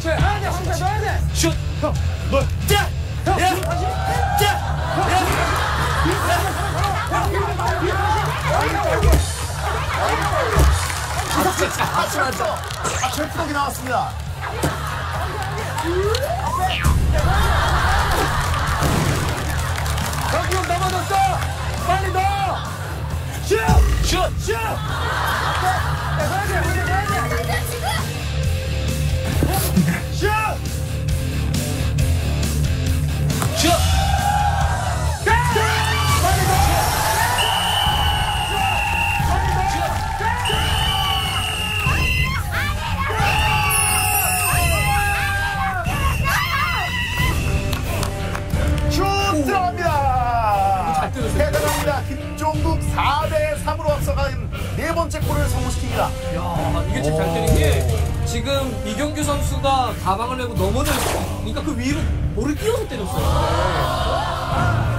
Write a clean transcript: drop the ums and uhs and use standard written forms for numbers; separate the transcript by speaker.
Speaker 1: 황채 넣어야 돼. 황채 넣어야 돼.
Speaker 2: 슛.
Speaker 3: 형, 너.
Speaker 2: 자. 야. 자.
Speaker 3: 철푸덕이 나왔습니다.
Speaker 1: 경기용 넘어졌어. 빨리 넣어. 슛.
Speaker 2: 슛.
Speaker 1: 슛. 넣어야 돼. 슛.
Speaker 2: 슛.
Speaker 3: 들어갑니다. 대단합니다. 김종국 4대3으로 앞서가는 네 번째 골을 성공시킵니다.
Speaker 1: 야, 이게 진짜 잘 때린 게 지금 이경규 선수가 가방을 메고 넘어져 있으니까 그 위로 볼을 띄워서 때렸어요.